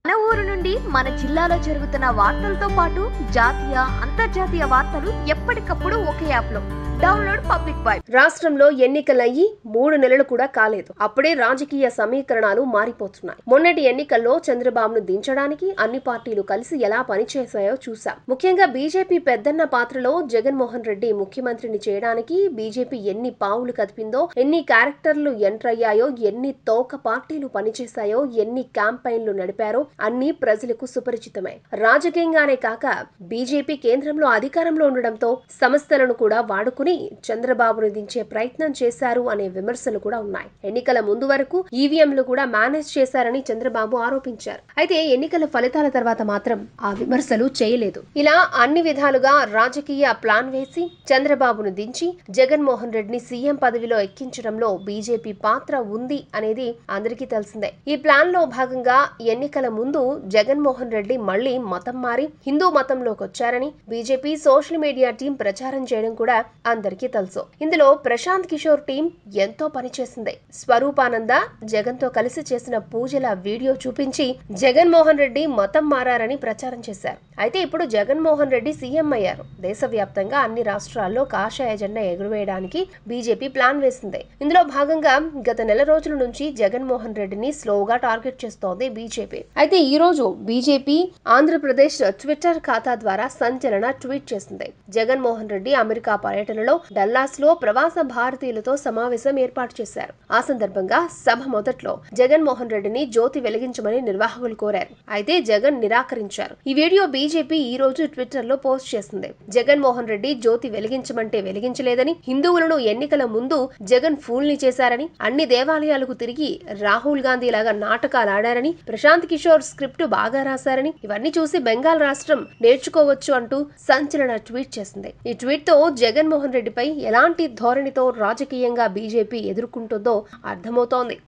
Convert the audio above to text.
మన ఊరు నుండి మన జిల్లాలో జరుగుతున్న వార్తలతో పాటు జాతీయ అంతర్జాతీయ వార్తలు ఎప్పటికప్పుడు ఒకే యాప్ లో డౌన్లోడ్ పబ్లిక్ బాయ్. రాష్ట్రంలో ఎన్నికలయ్యి 3 నెలలు కూడా కాలేదు. అప్పుడే రాజకీయ సమీకరణాలు మారిపోతున్నాయి. మొన్నటి ఎన్నికల్లో చంద్రబాబును దించడానికి అన్ని పార్టీలు కలిసి ఎలా పనిచేశాయో చూసాం. ముఖ్యంగా బీజేపీ పెద్దన్న పాత్రలో జగన్మోహన్ రెడ్డి ముఖ్యమంత్రిని చేయడానికి బీజేపీ ఎన్ని పావులు కదిపిందో, ఎన్ని క్యారెక్టర్లు ఎంటర్ అయ్యాయో, ఎన్ని తోక పార్టీలు పనిచేశాయో, ఎన్ని క్యాంపెయిన్లు నడిపారో అన్ని ప్రజలకు సుపరిచితమే. రాజకీయంగానే కాక బీజేపీ కేంద్రంలో అధికారంలో ఉండడంతో సంస్థలను కూడా వాడుకుని చంద్రబాబును దించే ప్రయత్నం చేశారు అనే విమర్శలు కూడా ఉన్నాయి. ఎన్నికల ముందు వరకు ఈవీఎంలు కూడా మేనేజ్ చేశారని చంద్రబాబు ఆరోపించారు. అయితే ఎన్నికల ఫలితాల తర్వాత మాత్రం ఆ విమర్శలు చేయలేదు. ఇలా అన్ని విధాలుగా రాజకీయ ప్లాన్ వేసి చంద్రబాబును దించి జగన్మోహన్ రెడ్డిని సీఎం పదవిలో ఎక్కించడంలో బీజేపీ పాత్ర ఉంది అనేది అందరికీ తెలిసిందే. ఈ ప్లాన్ లో భాగంగా ఎన్నికల ముందు జగన్మోహన్ రెడ్డి మళ్లీ మతం మారి హిందూ మతంలోకి వచ్చారని బీజేపీ సోషల్ మీడియా టీం ప్రచారం చేయడం కూడా అందరికీ తెలుసు. ఇందులో ప్రశాంత్ కిషోర్ టీం ఎంతో పనిచేసింది. స్వరూపానంద జగన్ తో కలిసి చేసిన పూజల వీడియో చూపించి జగన్మోహన్ రెడ్డి మతం మారారని ప్రచారం చేశారు. అయితే ఇప్పుడు జగన్మోహన్ రెడ్డి సీఎం అయ్యారు. దేశవ్యాప్తంగా అన్ని రాష్ట్రాల్లో కాషాయ జెండా ఎగురవేయడానికి బీజేపీ ప్లాన్ వేసింది. ఇందులో భాగంగా గత నెల రోజుల నుంచి జగన్మోహన్ రెడ్డిని స్లోగా టార్గెట్ చేస్తోంది బీజేపీ. అయితే ఈ రోజు బీజేపీ ఆంధ్రప్రదేశ్ ట్విట్టర్ ఖాతా ద్వారా సంచలన ట్వీట్ చేసింది. జగన్మోహన్ రెడ్డి అమెరికా పర్యటనలో డల్లాస్ లో ప్రవాస భారతీయులతో సమావేశం ఏర్పాటు చేశారు. ఆ సందర్భంగా సభ మొదట్లో జగన్మోహన్ రెడ్డిని జ్యోతి వెలిగించమని నిర్వాహకులు కోరారు. అయితే జగన్ నిరాకరించారు. ఈ వీడియో బీజేపీ ఈ రోజు ట్విట్టర్ లో పోస్ట్ చేసింది. జగన్మోహన్ రెడ్డి జ్యోతి వెలిగించమంటే వెలిగించలేదని, హిందువులను ఎన్నికల ముందు జగన్ ఫూల్ ని చేశారని, అన్ని దేవాలయాలకు తిరిగి రాహుల్ గాంధీ లాగా నాటకాలు ఆడారని, ప్రశాంత్ కిషోర్ స్క్రిప్ట్ బాగా రాశారని, ఇవన్నీ చూసి బెంగాల్ రాష్ట్రం నేర్చుకోవచ్చు అంటూ సంచలన ట్వీట్ చేసింది. ఈ ట్వీట్ తో జగన్మోహన్ రెడ్డిపై ఎలాంటి ధోరణితో రాజకీయంగా బీజేపీ ఎదుర్కొంటుందో అర్థమవుతోంది.